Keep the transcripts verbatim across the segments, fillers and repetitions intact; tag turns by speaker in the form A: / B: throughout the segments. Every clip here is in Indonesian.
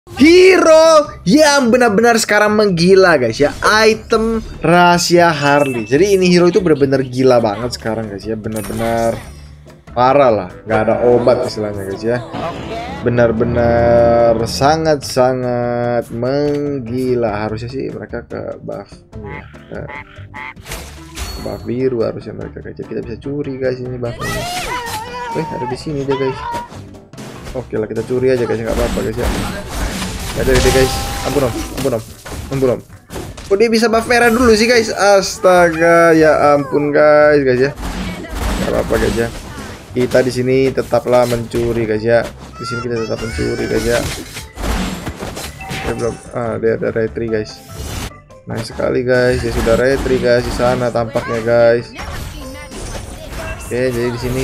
A: hero yang benar-benar sekarang menggila guys ya, item rahasia Harley. Jadi ini hero itu benar-benar gila banget sekarang guys ya, benar-benar parah lah, nggak ada obat istilahnya guys ya. Benar-benar sangat-sangat menggila. Harusnya sih mereka ke buff ya, ke buff biru harusnya mereka guys. Kita bisa curi guys ini buffnya. Eh ada di sini dia guys. Oke lah kita curi aja guys, nggak apa-apa guys ya. Gak ada deh guys, ampun om, ampun om, ampun om. Kok dia bisa buff merah dulu sih guys? Astaga, ya ampun guys, guys ya. Gak apa-apa guys ya. Kita di sini tetaplah mencuri guys ya. Di sini kita tetap mencuri guys ya. Dia belum, ah dia ada retry guys. Nice sekali guys, dia sudah retry guys di sana tampaknya guys. Oke, jadi di sini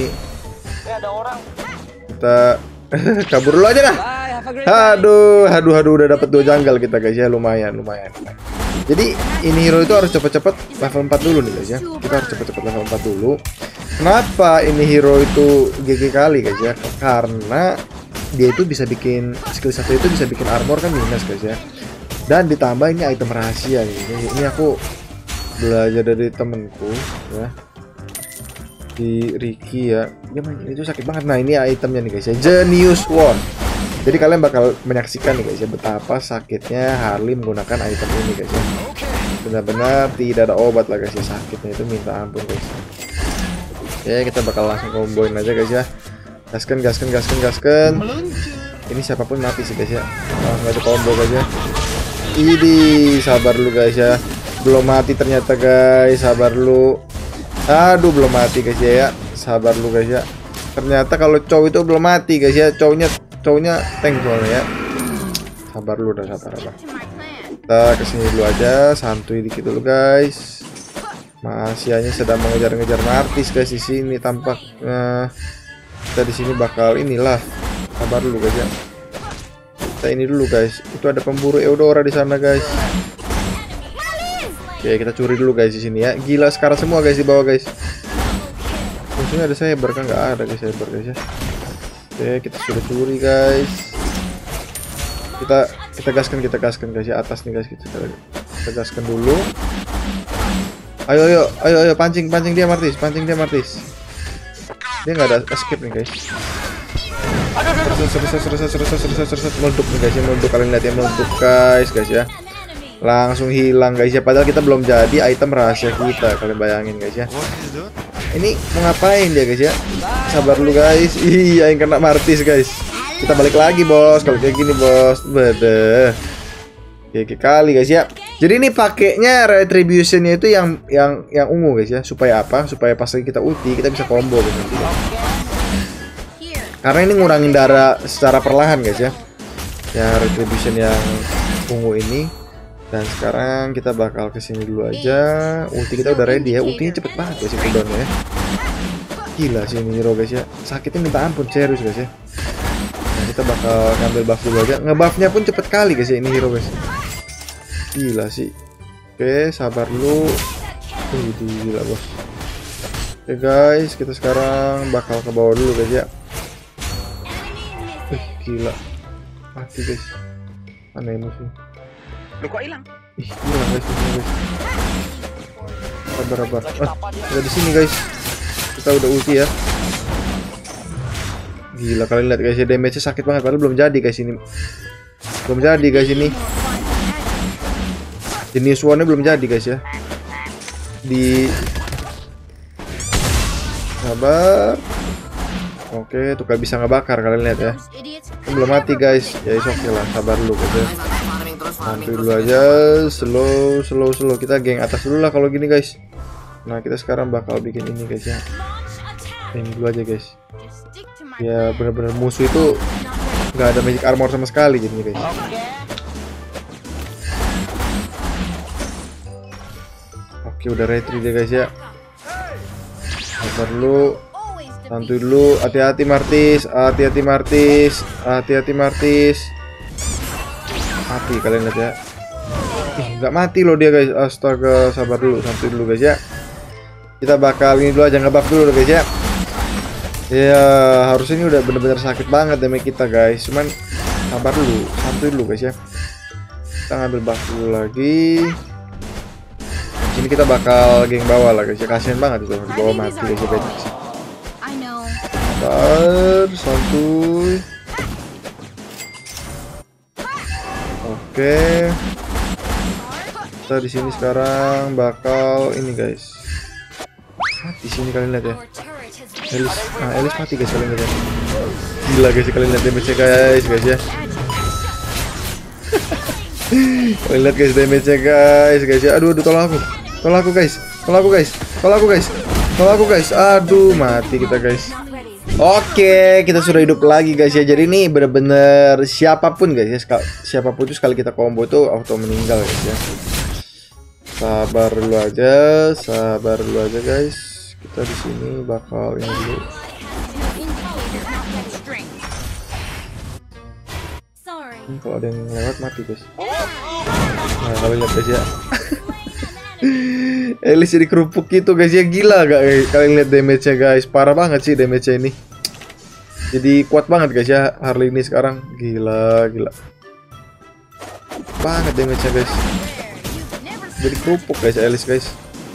A: kita kabur dulu aja dah. Aduh, aduh, aduh, udah dapat dua junggle kita guys ya, lumayan, lumayan. Jadi ini hero itu harus cepet-cepet level empat dulu nih guys ya. Kita harus cepet-cepet level empat dulu. Kenapa ini hero itu G G kali guys ya? Karena dia itu bisa bikin skill satu itu bisa bikin armor kan minus guys ya. Dan ditambah ini item rahasia nih. Ini aku belajar dari temenku ya. Di Ricky ya. Ya man, itu sakit banget. Nah, ini itemnya nih guys ya. Genius One. Jadi kalian bakal menyaksikan nih guys ya betapa sakitnya Harley menggunakan item ini guys ya. Benar-benar tidak ada obat lah guys ya, sakitnya itu minta ampun guys. Oke, kita bakal langsung komboin aja guys ya. Gaskan, gaskan, gaskan, gaskan. Ini siapapun mati sih guys ya. Langsung aja combo guys ya. Ini sabar lu guys ya. Belum mati ternyata guys, sabar lu. Aduh belum mati guys ya, ya. Sabar lu guys ya. Ternyata kalau cowok itu belum mati guys ya, cowoknya cowoknya tank soalnya ya. Sabar lu, udah sabar apa. Kita kesini dulu aja, santuy dikit dulu guys. Masih hanya sedang mengejar-ngejar Martis guys di sini tampaknya. Kita di sini bakal inilah. Sabar dulu guys ya. Kita ini dulu guys. Itu ada pemburu Eudora di sana guys. Oke, kita curi dulu guys di sini ya. Gila sekarang semua guys di bawah guys. Musuhnya ada cyber kan, nggak ada guys cyber guys ya. Oke, kita sudah curi guys. Kita kita gaskan, kita gaskan guys ya, atas nih guys, kita, kita gaskan dulu. Ayo ayo ayo ayo pancing pancing dia Martis, pancing dia Martis. Dia nggak ada escape nih guys. Serset serset serset serset serset meledup nih guys ya, meledup, kalian lihat ya, meledup guys guys ya. Langsung hilang guys ya, padahal kita belum jadi item rahasia kita, kalian bayangin guys ya. Ini mau ngapain dia guys ya? Sabar dulu guys. Iya yang kena Martis guys. Kita balik lagi bos. Kalau kayak gini bos, beda. Kayak kali guys ya. Jadi ini pakainya retributionnya itu yang yang yang ungu guys ya. Supaya apa? Supaya pas lagi kita ulti kita bisa combo guys nanti. Karena ini ngurangin darah secara perlahan guys ya. Ya retribution yang ungu ini. Dan sekarang kita bakal kesini dulu aja. Ulti kita udah ready ya. Ultinya cepet banget guys ya cooldownnya ya. Gila sih ini hero guys ya. Sakitnya minta ampun, serius guys ya. Nah, kita bakal ngambil buff dulu aja. Ngebuffnya pun cepet kali guys ya ini hero guys. Gila sih. Oke sabar dulu. Wih gila bos. Oke guys, kita sekarang bakal ke bawah dulu guys ya. Wih gila. Mati guys. Aneh musuh.
B: Lu kok hilang?
A: Ih, hilang guys, hilang guys. Sabar, sabar. Ah, udah di sini guys. Kita udah ulti ya. Gila kalian lihat guys ya, damage-nya sakit banget padahal belum jadi guys ini. Belum jadi guys ini. Jenis one-nya belum jadi guys ya. Di sabar. Oke, tuh kayak bisa ngebakar kalian lihat ya. Belum mati guys. Ya oke okay lah, sabar dulu guys ya. Nanti dulu aja, slow, slow, slow. Kita geng atas dulu lah kalau gini guys. Nah kita sekarang bakal bikin ini guys ya. Ini dulu aja guys. Ya bener-bener musuh itu nggak ada magic armor sama sekali jadinya guys. Oke udah retry dia guys ya. Sabar dulu. Santuy dulu. Hati-hati Martis. Hati-hati Martis. Hati-hati Martis. Mati kalian lihat ya. Ih, nggak mati loh dia guys. Astaga, sabar dulu, santuy dulu guys ya. Kita bakal ini dulu aja, ngebuff dulu guys ya. Ya harusnya ini udah bener-bener sakit banget damage kita guys. Cuman Sabar dulu, santuy dulu guys ya. Kita ngambil buff dulu lagi. Di sini kita bakal geng bawah lah guys ya. Kasian banget itu di bawah mati guys ya. Sabar, santuy. Oke. Kita di sini sekarang bakal ini guys. Di sini kalian lihat ya. Elis, nah Elis mati guys kalian lihat ya. Gila guys kalian lihat damage-nya guys guys ya. Kalian lihat guys damage-nya guys guys ya. Aduh aduh tolong aku. Tolong aku guys. Tolong aku guys. Tolong aku guys. Tolong aku guys. Aduh mati kita guys. Oke, kita sudah hidup lagi guys ya. Jadi ini bener-bener siapapun guys ya. Siapapun itu sekali kita combo itu auto meninggal guys ya. Sabar dulu aja, sabar dulu aja guys. Kita di sini bakal ini dulu. Hmm, kalau ada yang lewat mati guys. Nah kalau lihat guys ya. Elis jadi kerupuk gitu guys ya, gila gak kalian lihat damage-nya guys, parah banget sih damage-nya ini. Jadi kuat banget guys ya Harley ini sekarang, gila gila banget damage-nya guys. Jadi kerupuk guys Elis guys.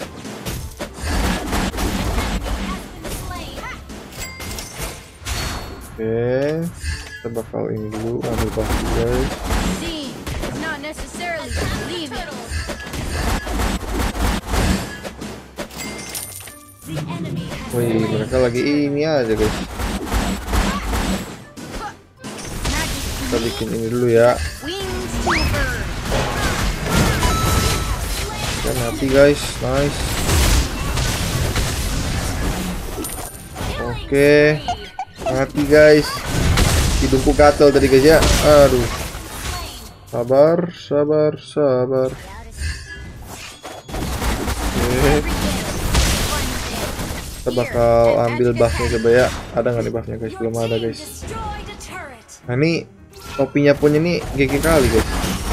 A: Oke, kita bakal ini dulu ambil buff guys. Wih, mereka lagi ini aja guys. Kita bikin ini dulu ya. Kita mati guys, nice. Oke, mati guys. Hidungku gatel tadi guys ya. Aduh. Sabar, sabar, sabar. Oke. Kita bakal ambil buffnya coba ya. Ada nggak nih buffnya guys? Belum ada guys. Nah ini topinya pun ini G G kali guys.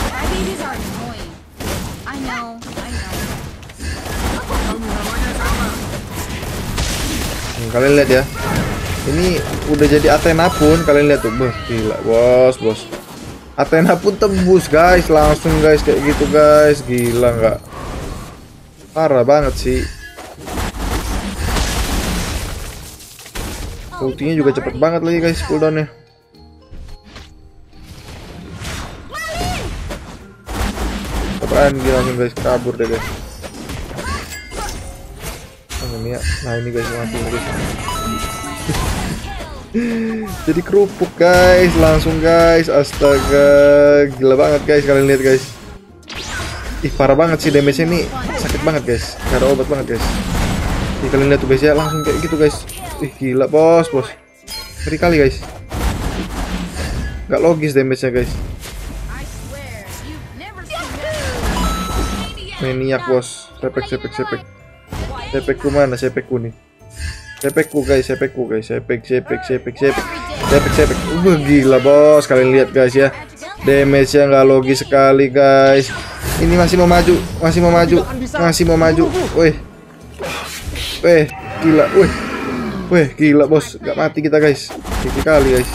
A: Hmm, kalian lihat ya. Ini udah jadi Athena pun kalian lihat tuh. Beuh, gila bos bos. Athena pun tembus guys. Langsung guys kayak gitu guys. Gila nggak? Parah banget sih. Ultinya juga cepet banget lagi guys cooldownnya. Apaan gila langsung guys kabur deh guys. Oh, ini ya. Nah ini guys mati guys. Jadi kerupuk guys langsung guys. Astaga gila banget guys kalian lihat guys. Ih parah banget sih damage-nya ini, sakit banget guys. Gak ada obat banget guys. Ih kalian lihat tuh guys ya langsung kayak gitu guys. Ih gila bos bos, ngeri kali guys, nggak logis damage-nya guys. Maniak bos, sepek sepek sepek, sepekku mana sepekku nih, sepekku guys, sepekku guys, sepek sepek sepek sepek sepek sepek. Uh gila bos, kalian lihat guys ya, damage-nya nggak logis sekali guys. Ini masih mau maju, masih mau maju, masih mau maju. Wih, wih gila, wih. Wih gila bos, gak mati kita guys. G G kali guys.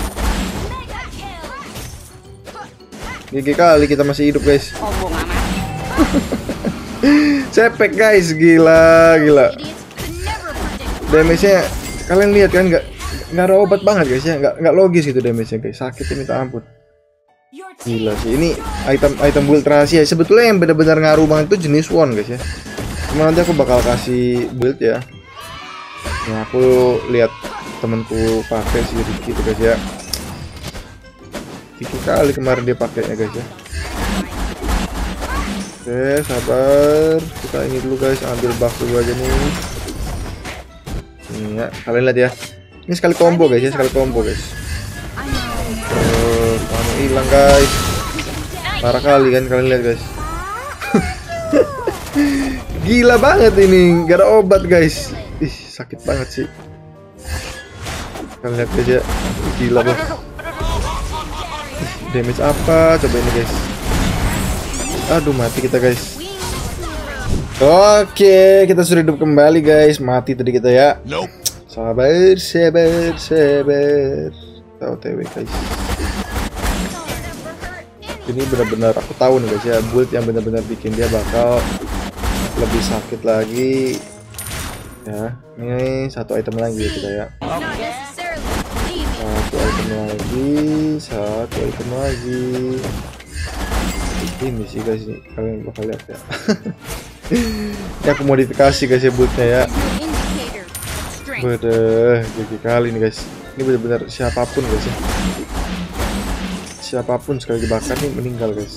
A: G G kali kita masih hidup guys. Sepek guys, gila gila. Damage-nya kalian lihat kan, nggak nggak ada obat banget guys ya, nggak nggak logis gitu damage-nya guys. Sakitnya minta ampun. Gila sih, ini item item build rahasia. Sebetulnya yang benar-benar ngaruh banget itu jenis one guys ya. Cuma nanti aku bakal kasih build ya. Nah aku lihat temenku pakai si Ricky itu guys ya. Ricky kali kemarin dia pakainya guys ya. Oke sabar, kita ini dulu guys, ambil buff dulu aja nih. Ini ya, kalian lihat ya. Ini sekali combo guys ya, sekali combo guys. Oh, kamu hilang guys. Parah kali kan kalian lihat guys. Gila banget ini, gak ada obat guys. Ih sakit banget sih. Kalian lihat guys ya, gila bos. Damage apa coba ini guys. Aduh mati kita guys. Oke kita sudah hidup kembali guys. Mati tadi kita ya. Sabar sabar sabar. Kita O T W guys. Ini benar-benar aku tahu nih guys ya, build yang benar-benar bikin dia bakal lebih sakit lagi. Ya, ini satu item lagi ya kita ya. Satu item lagi, satu item lagi. Ini sih guys, nih kalian bakal lihat ya. Ini aku modifikasi guys ya buildnya ya. Bede, gigi kali nih guys. Ini benar-benar siapapun guys ya. Siapapun sekali dibakar nih meninggal guys.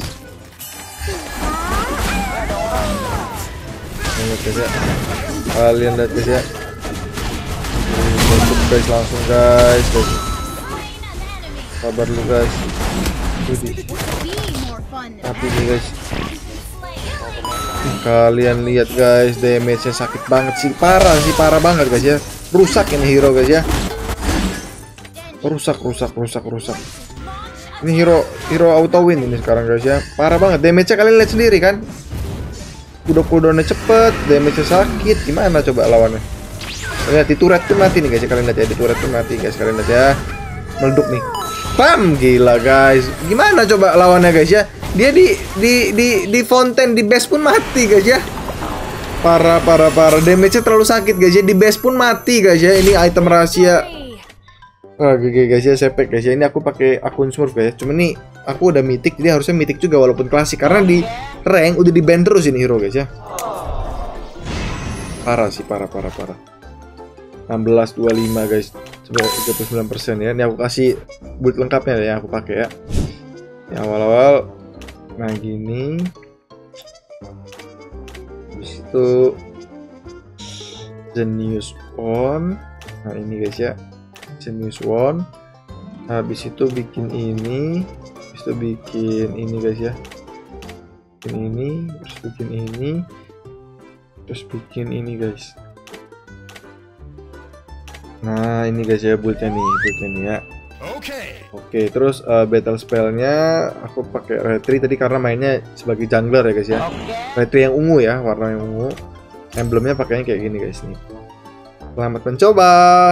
A: Lihat guys ya. Kalian lihat guys ya. Masuk guys langsung guys. guys. Sabar dulu guys. Widih. Tapi nih guys. Kalian lihat guys, damage-nya sakit banget sih, parah sih, parah banget guys ya. Rusak ini hero guys ya. Rusak, rusak, rusak, rusak. Ini hero hero auto win ini sekarang guys ya. Parah banget damage-nya, kalian lihat sendiri kan. Kudo-kudonya cepet, damage-nya sakit. Gimana coba lawannya? Lihat di turret pun mati nih guys ya. Kalian lihat ya, di turret pun mati guys. Kalian lihat ya. Meleduk nih. Bam, gila guys. Gimana coba lawannya guys ya? Dia di di di di fountain, di base pun mati guys ya. Parah, parah, parah. Damage-nya terlalu sakit guys ya. Di base pun mati guys ya. Ini item rahasia. Wah, G G guys ya, sepek guys ya. Ini aku pakai akun Smurf guys. Cuma nih aku udah mythic, jadi harusnya mythic juga walaupun klasik, karena di rank udah di ban terus ini hero guys ya. Parah sih, parah, parah, parah. enam belas dua puluh lima guys. Sebenarnya tiga puluh sembilan persen ya. Ini aku kasih build lengkapnya ya, yang aku pakai ya. Yang awal-awal nah gini. Habis itu Genius One. Nah ini guys ya. Genius One. Habis itu bikin ini, habis itu bikin ini guys ya, bikin ini, terus bikin ini, terus bikin ini guys. Nah ini guys ya buildnya nih, buildnya nih ya. Oke. Oke, terus uh, battle spellnya aku pakai retry tadi karena mainnya sebagai jungler ya guys ya. Retry yang ungu ya, warna yang ungu. Emblemnya pakainya kayak gini guys nih. Selamat mencoba.